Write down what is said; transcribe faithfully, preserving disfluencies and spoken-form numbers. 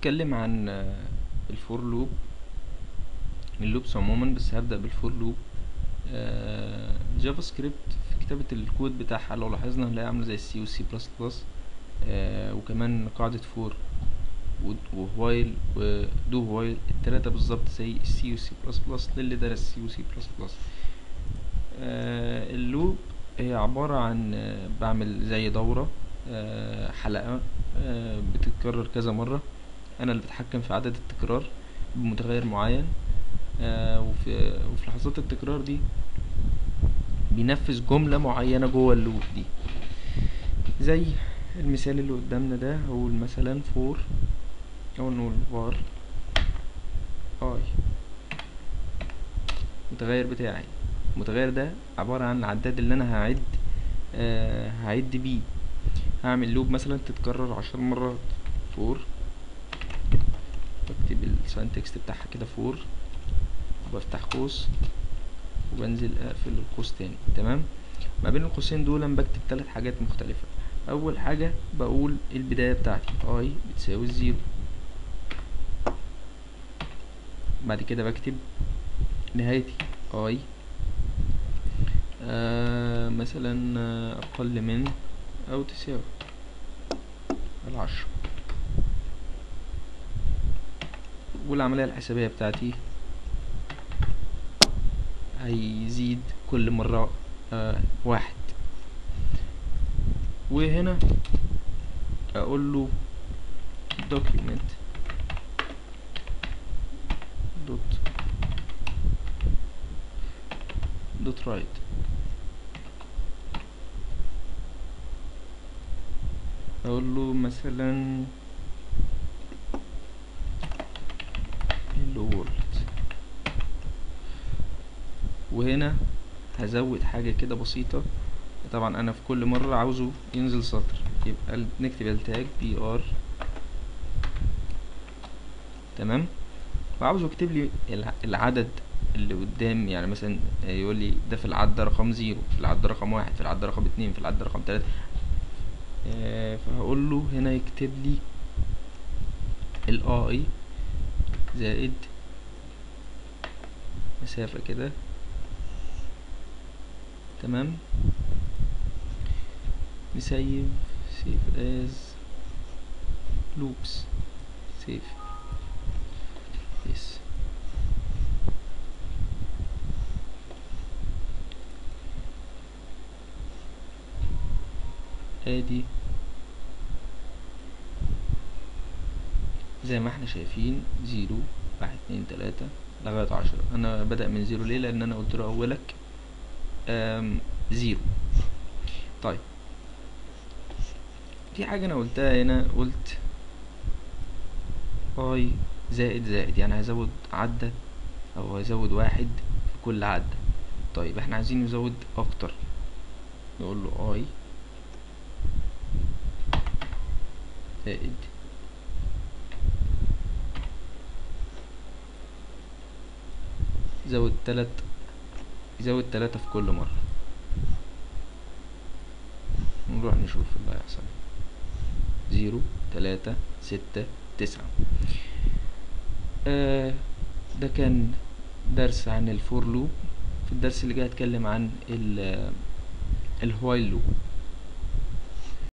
هتكلم عن الفور لوب، اللوبس عموما، بس هبدأ بالفور لوب. جافا سكريبت في كتابة الكود بتاعها لو لاحظنا هنلاقيها عاملة زي السي والسي بلس بلس، وكمان قاعدة فور ووايل ودو وايل، التلاتة بالظبط زي السي والسي بلس بلس للي درس سي وسي بلس بلس. اللوب هي عبارة عن آه، بعمل زي دورة، آه، حلقة آه، بتتكرر كذا مرة. أنا اللي بتحكم في عدد التكرار بمتغير معين، آه، وفي وفي لحظات التكرار دي بينفذ جملة معينة جوه اللوب دي. زي المثال اللي قدامنا ده، هقول مثلا فور أو نقول var i المتغير بتاعي. المتغير ده عبارة عن العداد اللي أنا هعد آه هعد بيه. هعمل لوب مثلا تتكرر عشر مرات، فور، بكتب الساينتكست بتاعها كده فور، وبفتح قوس وبنزل اقفل القوس تاني. تمام. ما بين القوسين دول بكتب ثلاث حاجات مختلفة. اول حاجة بقول البداية بتاعتي اي بتساوي الزيرو، بعد كده بكتب نهايتي اي آه مثلا آه، اقل من او تساوي العشرة، والعملية الحسابية بتاعتي هيزيد كل مرة آه واحد. وهنا اقول له document dot dot write، اقول له مثلا hello world. وهنا هزود حاجة كده بسيطة، طبعا انا في كل مرة عاوزه ينزل سطر، يبقى نكتب التاج بي ار. تمام. وعاوزه يكتب لي الع- العدد اللي قدام، يعني مثلا يقول لي ده في العدة رقم زيرو، في العدة رقم واحد، في العدة رقم اتنين، في العدة رقم تلاتة. آه فهقول له هنا يكتب لي الاي زائد مسافة كده. تمام. نسيب save as loops save yes. ادي زي ما احنا شايفين زيرو، واحد، اتنين، تلاتة لغاية عشرة. انا بدأ من زيرو ليه؟ لان انا قلت له اولك آم، زيرو. طيب، في حاجة انا قلتها هنا، قلت اي زائد زائد، يعني هزود عدة او هزود واحد في كل عدة. طيب احنا عايزين نزود اكتر، نقول له اي زائد زود تلات، يزود تلاتة في كل مرة. نروح نشوف اللي هيحصل. زيرو، تلاتة، ستة، تسعة. آه ده كان درس عن الفور لوب. في الدرس اللي جاي هتكلم عن الوايل لوب.